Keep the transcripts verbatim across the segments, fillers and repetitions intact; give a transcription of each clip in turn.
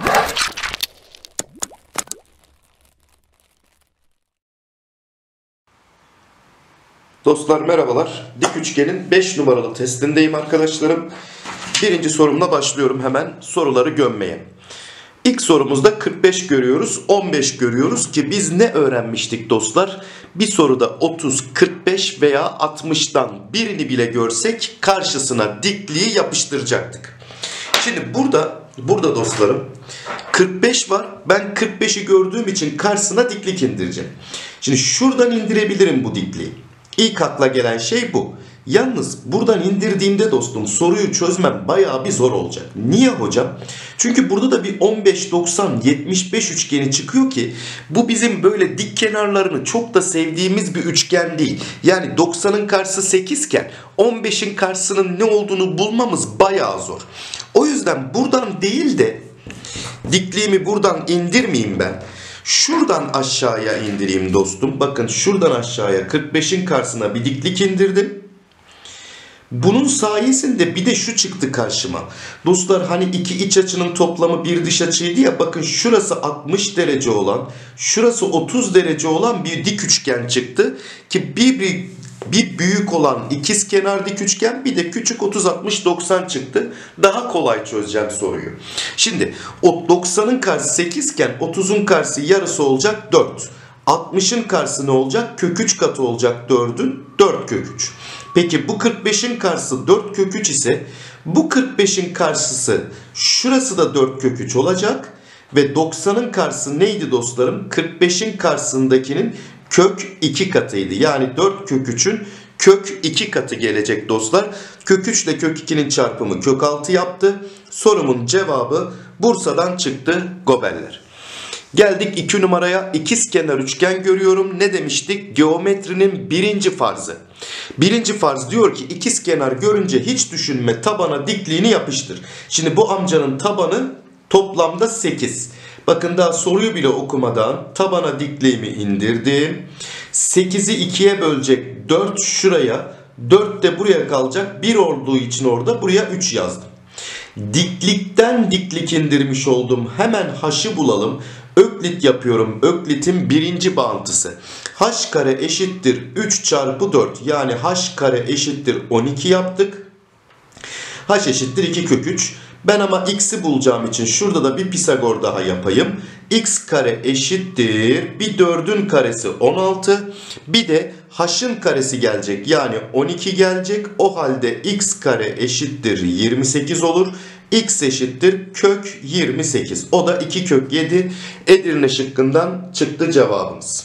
Dostlar merhabalar. Dik üçgenin beş numaralı testindeyim arkadaşlarım. Birinci sorumla başlıyorum hemen soruları gömmeye. İlk sorumuzda kırk beş görüyoruz, on beş görüyoruz ki biz ne öğrenmiştik dostlar? Bir soruda otuz, kırk beş veya altmıştan birini bile görsek karşısına dikliği yapıştıracaktık. Şimdi burada, burada dostlarım kırk beş var. Ben kırk beşi gördüğüm için karşısına diklik indireceğim. Şimdi şuradan indirebilirim bu dikliği. İlk akla gelen şey bu. Yalnız buradan indirdiğimde dostum soruyu çözmem bayağı bir zor olacak. Niye hocam? Çünkü burada da bir on beş, doksan, yetmiş beş üçgeni çıkıyor ki bu bizim böyle dik kenarlarını çok da sevdiğimiz bir üçgen değil. Yani doksanın karşısı sekiz iken on beşin karşısının ne olduğunu bulmamız bayağı zor. O yüzden buradan değil de dikliğimi buradan indirmeyeyim ben. Şuradan aşağıya indireyim dostum. Bakın şuradan aşağıya kırk beşin karşısına bir diklik indirdim. Bunun sayesinde bir de şu çıktı karşıma. Dostlar hani iki iç açının toplamı bir dış açıydı ya. Bakın şurası altmış derece olan, şurası otuz derece olan bir dik üçgen çıktı. Ki bir, bir, bir büyük olan ikizkenar dik üçgen, bir de küçük otuz, altmış, doksan çıktı. Daha kolay çözeceğim soruyu. Şimdi o doksanın karşısı sekiz iken otuzun karşısı yarısı olacak dört. altmışın karşısı ne olacak? Kök üç katı olacak dördün. dört kök üç. Peki bu kırk beşin karşısı dört kök üç ise bu kırk beşin karşısı şurası da dört kök üç olacak. Ve doksanın karşısı neydi dostlarım? kırk beşin karşısındakinin kök iki katıydı. Yani dört kök üçün kök iki katı gelecek dostlar. Kök üç ile kök ikinin çarpımı kök altı yaptı. Sorumun cevabı Bursa'dan çıktı gobeller. Geldik iki numaraya. İkizkenar üçgen görüyorum. Ne demiştik? Geometrinin birinci farzı. Birinci farz diyor ki ikizkenar görünce hiç düşünme, tabana dikliğini yapıştır. Şimdi bu amcanın tabanı toplamda sekiz. Bakın daha soruyu bile okumadan tabana dikliğimi indirdim. sekizi ikiye bölecek dört şuraya. dört de buraya kalacak. bir olduğu için orada buraya üç yazdım. Diklikten diklik indirmiş oldum. Hemen h'ı bulalım. Öklit yapıyorum. Öklit'in birinci bağıntısı. H kare eşittir üç çarpı dört. Yani h kare eşittir on iki yaptık. H eşittir iki kök üç. Ben ama x'i bulacağım için şurada da bir Pisagor daha yapayım. X kare eşittir. Bir dördün karesi on altı. Bir de h'ın karesi gelecek. Yani on iki gelecek. O halde x kare eşittir yirmi sekiz olur. X eşittir kök yirmi sekiz. O da iki kök yedi. Edirne şıkkından çıktı cevabımız.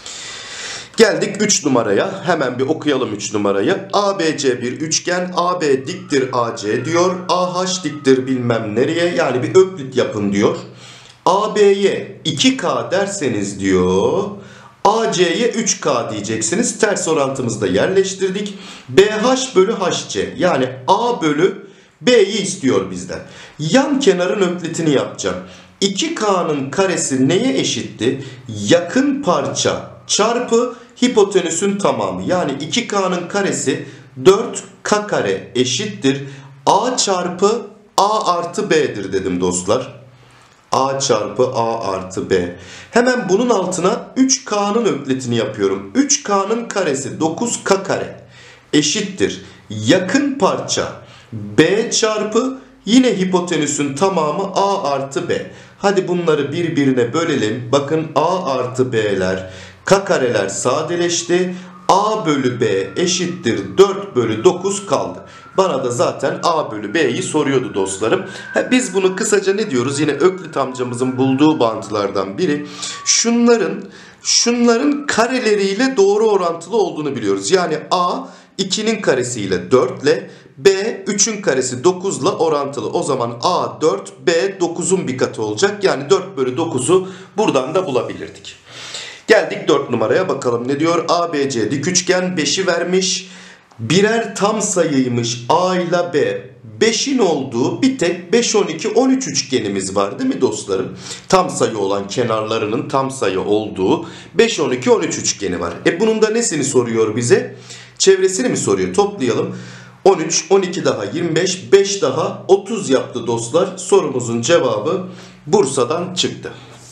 Geldik üç numaraya. Hemen bir okuyalım üç numarayı. A B C bir üçgen. A B diktir A C diyor. A H diktir bilmem nereye. Yani bir öklit yapın diyor. A B'ye iki K derseniz diyor. A C'ye üç K diyeceksiniz. Ters orantımızda yerleştirdik. B H bölü H C. Yani A bölü B'yi istiyor bizden. Yan kenarın öklitini yapacağım. iki K'nın karesi neye eşitti? Yakın parça çarpı hipotenüsün tamamı. Yani iki K'nın karesi dört K kare eşittir A çarpı A artı B'dir dedim dostlar. A çarpı A artı B. Hemen bunun altına üç K'nın öklitini yapıyorum. üç K'nın karesi dokuz K kare eşittir yakın parça B çarpı yine hipotenüsün tamamı A artı B. Hadi bunları birbirine bölelim. Bakın A artı B'ler, K kareler sadeleşti. A bölü B eşittir dört bölü dokuz kaldı. Bana da zaten A bölü B'yi soruyordu dostlarım. Ha, biz bunu kısaca ne diyoruz? Yine Öklit amcamızın bulduğu bağıntılardan biri. Şunların, şunların kareleriyle doğru orantılı olduğunu biliyoruz. Yani A ikinin karesiyle dört ile, B üçün karesi dokuz ile orantılı. O zaman A dört, B dokuzun bir katı olacak. Yani dört bölü dokuzu buradan da bulabilirdik. Geldik dört numaraya bakalım ne diyor? A B C dik üçgen beşi vermiş. Birer tam sayıymış A ile B. beşin olduğu bir tek beş, on iki, on üç üçgenimiz var değil mi dostlarım? Tam sayı olan kenarlarının tam sayı olduğu beş, on iki, on üç üçgeni var. E bunun da nesini soruyor bize? Çevresini mi soruyor? Toplayalım. on üç, on iki daha yirmi beş, beş daha otuz yaptı dostlar. Sorumuzun cevabı Bursa'dan çıktı.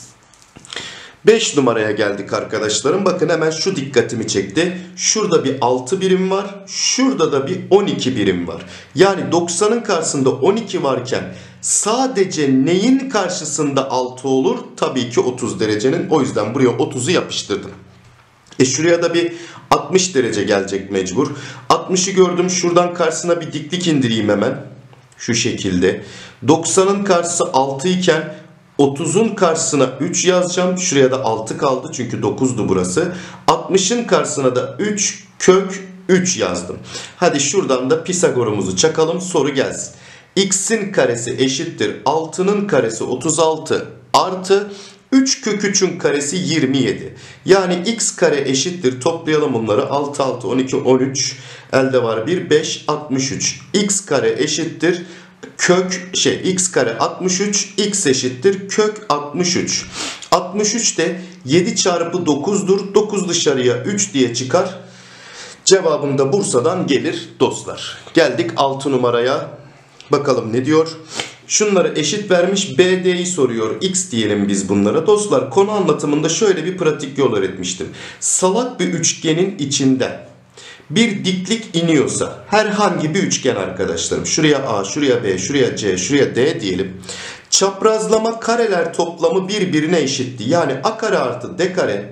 beş numaraya geldik arkadaşlarım. Bakın hemen şu dikkatimi çekti. Şurada bir altı birim var. Şurada da bir on iki birim var. Yani doksanın karşısında on iki varken sadece neyin karşısında altı olur? Tabii ki otuz derecenin. O yüzden buraya otuzu yapıştırdım. E şuraya da bir altmış derece gelecek mecbur. altmışı gördüm. Şuradan karşısına bir diklik indireyim hemen. Şu şekilde. doksanın karşısı altı iken otuzun karşısına üç yazacağım. Şuraya da altı kaldı çünkü dokuzdu burası. altmışın karşısına da üç kök üç yazdım. Hadi şuradan da Pisagor'umuzu çakalım, soru gelsin. X'in karesi eşittir altının karesi otuz altı artı üç kök üçün karesi yirmi yedi. Yani x kare eşittir, toplayalım bunları, altı, altı, on iki, on üç, elde var bir, beş, altmış üç. X kare eşittir kök şey x kare altmış üç, x eşittir kök altmış üç. altmış üç de yedi çarpı dokuzdur. dokuz dışarıya üç diye çıkar. Cevabım da Bursa'dan gelir dostlar. Geldik altı numaraya. Bakalım ne diyor? Şunları eşit vermiş, B D'yi soruyor. X diyelim biz bunlara. Dostlar, konu anlatımında şöyle bir pratik yol öğretmiştim. Salak bir üçgenin içinden bir diklik iniyorsa, herhangi bir üçgen arkadaşlarım, şuraya A, şuraya B, şuraya C, şuraya D diyelim. Çaprazlama kareler toplamı birbirine eşitti. Yani A kare artı D kare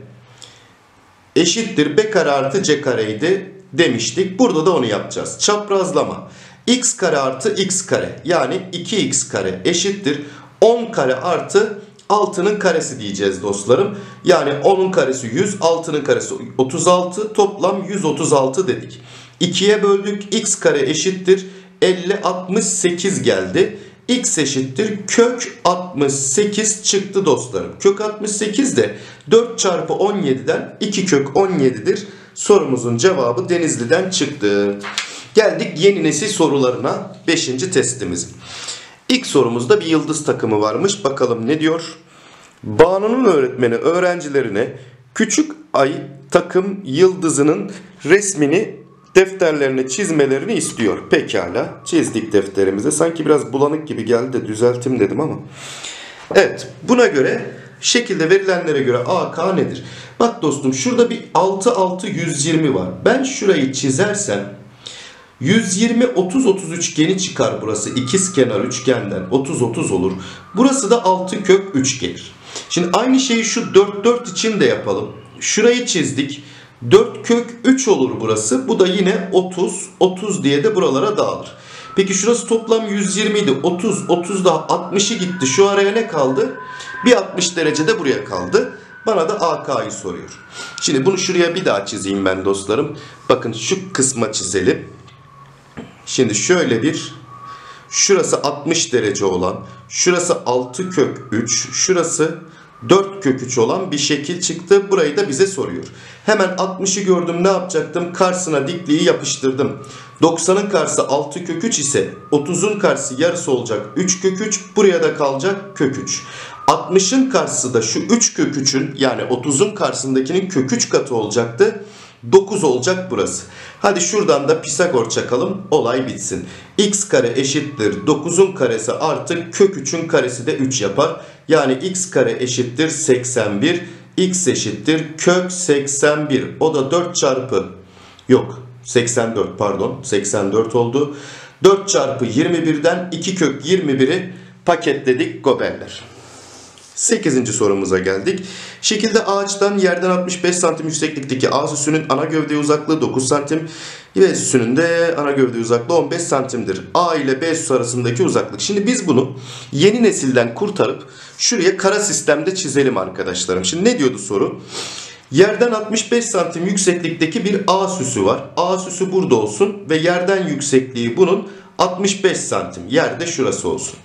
eşittir B kare artı C kareydi demiştik. Burada da onu yapacağız. Çaprazlama x kare artı x kare, yani iki x kare eşittir on kare artı altının karesi diyeceğiz dostlarım. Yani onun karesi yüz, altının karesi otuz altı, toplam yüz otuz altı dedik. ikiye böldük, x kare eşittir elli, altmış sekiz geldi. X eşittir kök altmış sekiz çıktı dostlarım. Kök altmış sekiz de dört çarpı on yediden iki kök on yedidir. Sorumuzun cevabı Denizli'den çıktı. Geldik yeni nesil sorularına, beşinci testimizin. İlk sorumuzda bir yıldız takımı varmış. Bakalım ne diyor? Banu'nun öğretmeni öğrencilerine küçük ay takım yıldızının resmini defterlerine çizmelerini istiyor. Pekala, çizdik defterimize. Sanki biraz bulanık gibi geldi de düzelteyim dedim ama. Evet, buna göre şekilde verilenlere göre A K nedir? Bak dostum, şurada bir altı, altı, yüz yirmi var. Ben şurayı çizersem yüz yirmi, otuz, otuz üçgeni çıkar burası. İkizkenar üçgenden otuz, otuz olur. Burası da altı kök üç gelir. Şimdi aynı şeyi şu dört, dört için de yapalım. Şurayı çizdik. dört kök üç olur burası. Bu da yine otuz, otuz diye de buralara dağılır. Peki şurası toplam yüz yirmi idi. otuz, otuz daha altmışı gitti. Şu araya ne kaldı? Bir altmış derece de buraya kaldı. Bana da A K'yı soruyor. Şimdi bunu şuraya bir daha çizeyim ben dostlarım. Bakın şu kısma çizelim. Şimdi şöyle bir, şurası altmış derece olan, şurası altı kök üç, şurası dört kök üç olan bir şekil çıktı. Burayı da bize soruyor. Hemen altmışı gördüm, ne yapacaktım? Karşısına dikliği yapıştırdım. doksanın karşısı altı kök üç ise otuzun karşısı yarısı olacak üç kök üç. Buraya da kalacak kök üç. altmışın karşısı da şu üç kök üçün, yani otuzun karşısındakinin kök üç katı olacaktı. dokuz olacak burası. Hadi şuradan da Pisagor çakalım, olay bitsin. X kare eşittir dokuzun karesi artı kök üçün karesi de üç yapar. Yani x kare eşittir seksen bir. X eşittir kök seksen bir. O da dört çarpı yok seksen dört, pardon seksen dört oldu. dört çarpı yirmi birden iki kök yirmi biri paketledik goberler. sekizinci sorumuza geldik. Şekilde ağaçtan yerden altmış beş santim yükseklikteki A süsünün ana gövde uzaklığı dokuz santim. B süsünün de ana gövde uzaklığı on beş santimdir. A ile B süsü arasındaki uzaklık. Şimdi biz bunu yeni nesilden kurtarıp şuraya kara sistemde çizelim arkadaşlarım. Şimdi ne diyordu soru? Yerden altmış beş santim yükseklikteki bir A süsü var. A süsü burada olsun ve yerden yüksekliği bunun altmış beş santim. Yerde şurası olsun.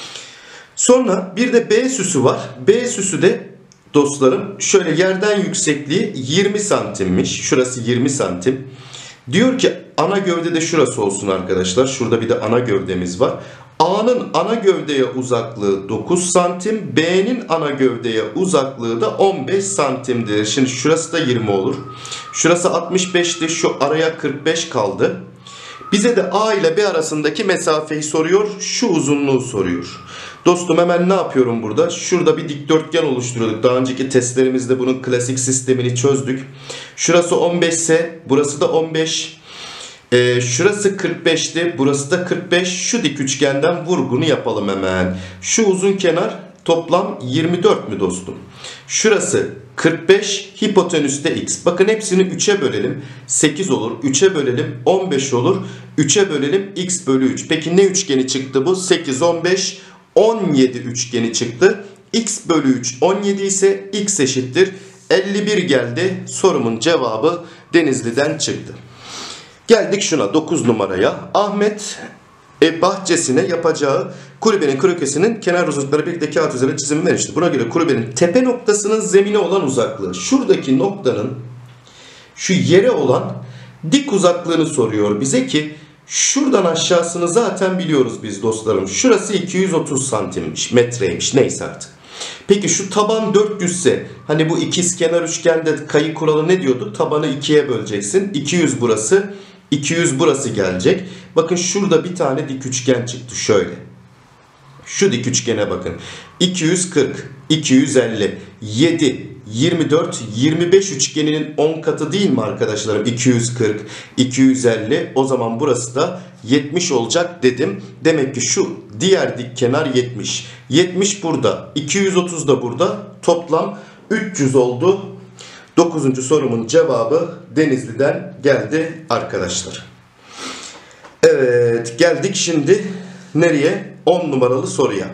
Sonra bir de B süsü var. B süsü de dostlarım şöyle yerden yüksekliği yirmi santimmiş. Şurası yirmi santim. Diyor ki ana gövde de şurası olsun arkadaşlar. Şurada bir de ana gövdemiz var. A'nın ana gövdeye uzaklığı dokuz santim. B'nin ana gövdeye uzaklığı da on beş santimdir. Şimdi şurası da yirmi olur. Şurası altmış beşti. Şu araya kırk beş kaldı. Bize de A ile B arasındaki mesafeyi soruyor. Şu uzunluğu soruyor. Dostum hemen ne yapıyorum burada? Şurada bir dikdörtgen oluşturuyorduk. Daha önceki testlerimizde bunun klasik sistemini çözdük. Şurası on beş ise burası da on beş. Ee, şurası kırk beşti. Burası da kırk beş. Şu dik üçgenden vurgunu yapalım hemen. Şu uzun kenar toplam yirmi dört mü dostum? Şurası kırk beş, hipotenüste x. Bakın hepsini üçe bölelim. sekiz olur. üçe bölelim. on beş olur. üçe bölelim. X bölü üç. Peki ne üçgeni çıktı bu? sekiz, on beş, on yedi üçgeni çıktı. X bölü üç on yedi ise x eşittir elli bir geldi. Sorumun cevabı Denizli'den çıktı. Geldik şuna dokuz numaraya. Ahmet e, bahçesine yapacağı kulübenin krokesinin kenar uzunlukları birlikte kağıt üzerinde çizimi vermiştir. Buna göre kulübenin tepe noktasının zemine olan uzaklığı. Şuradaki noktanın şu yere olan dik uzaklığını soruyor bize ki şuradan aşağısını zaten biliyoruz biz dostlarım. Şurası iki yüz otuz santimmiş, metreymiş, neyse artık. Peki şu taban dört yüz ise hani bu ikizkenar üçgende kayı kuralı ne diyordu? Tabanı ikiye böleceksin. iki yüz burası, iki yüz burası gelecek. Bakın şurada bir tane dik üçgen çıktı şöyle. Şu dik üçgene bakın. iki yüz kırk, iki yüz elli, yedi, yirmi dört, yirmi beş üçgeninin on katı değil mi arkadaşlarım? iki yüz kırk, iki yüz elli. O zaman burası da yetmiş olacak dedim. Demek ki şu diğer dik kenar yetmiş. yetmiş burada, iki yüz otuz da burada. Toplam üç yüz oldu. dokuzuncu sorumun cevabı Denizli'den geldi arkadaşlar. Evet, geldik şimdi nereye? on numaralı soruya.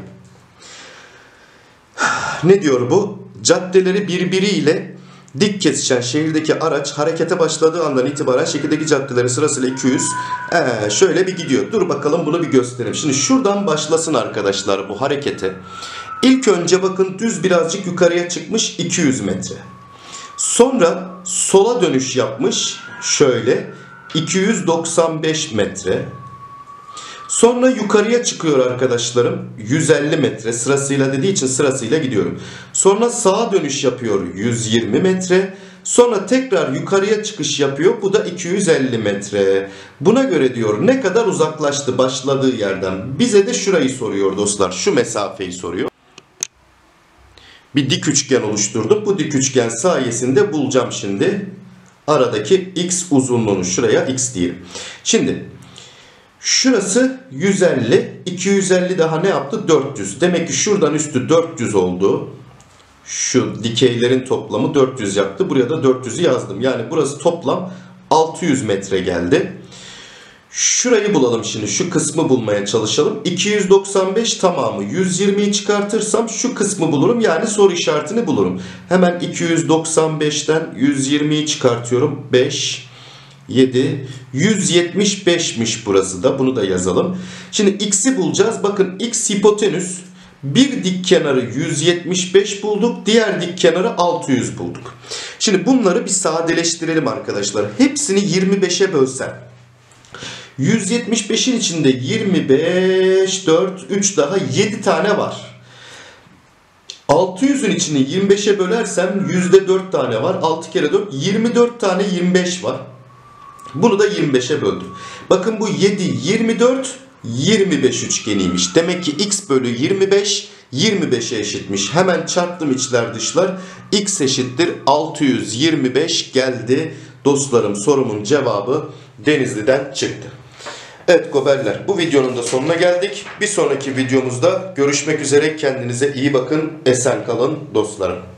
Ne diyor bu? Caddeleri birbiriyle dik kesişen şehirdeki araç harekete başladığı andan itibaren şekildeki caddeleri sırasıyla iki yüz. Ee, şöyle bir gidiyor. Dur bakalım bunu bir göstereyim. Şimdi şuradan başlasın arkadaşlar bu harekete. İlk önce bakın düz birazcık yukarıya çıkmış iki yüz metre. Sonra sola dönüş yapmış şöyle iki yüz doksan beş metre. Sonra yukarıya çıkıyor arkadaşlarım yüz elli metre, sırasıyla dediği için sırasıyla gidiyorum. Sonra sağa dönüş yapıyor yüz yirmi metre. Sonra tekrar yukarıya çıkış yapıyor. Bu da iki yüz elli metre. Buna göre diyor ne kadar uzaklaştı başladığı yerden. Bize de şurayı soruyor dostlar. Şu mesafeyi soruyor. Bir dik üçgen oluşturduk. Bu dik üçgen sayesinde bulacağım şimdi. Aradaki x uzunluğunu şuraya x diyelim. Şimdi şurası yüz elli. iki yüz elli daha ne yaptı? dört yüz. Demek ki şuradan üstü dört yüz oldu. Şu dikeylerin toplamı dört yüz yaptı. Buraya da dört yüzü yazdım. Yani burası toplam altı yüz metre geldi. Şurayı bulalım şimdi. Şu kısmı bulmaya çalışalım. iki yüz doksan beş tamamı. yüz yirmiyi çıkartırsam şu kısmı bulurum. Yani soru işaretini bulurum. Hemen iki yüz doksan beşten yüz yirmiyi çıkartıyorum. beş, yedi, yüz yetmiş beşmiş burası da. Bunu da yazalım. Şimdi x'i bulacağız. Bakın x hipotenüs. Bir dik kenarı yüz yetmiş beş bulduk. Diğer dik kenarı altı yüz bulduk. Şimdi bunları bir sadeleştirelim arkadaşlar. Hepsini yirmi beşe bölsem. yüz yetmiş beşin içinde yirmi beş, dört, üç daha yedi tane var. altı yüzün içini yirmi beşe bölersem yüzde dört tane var. altı kere dört, yirmi dört tane yirmi beş var. Bunu da yirmi beşe böldüm. Bakın bu yedi, yirmi dört, yirmi beş üçgeniymiş. Demek ki x bölü yirmi beş, yirmi beşe eşitmiş. Hemen çarptım içler dışlar. X eşittir altı yüz yirmi beş geldi. Dostlarım sorumun cevabı Denizli'den çıktı. Evet goberler, bu videonun da sonuna geldik. Bir sonraki videomuzda görüşmek üzere. Kendinize iyi bakın. Esen kalın dostlarım.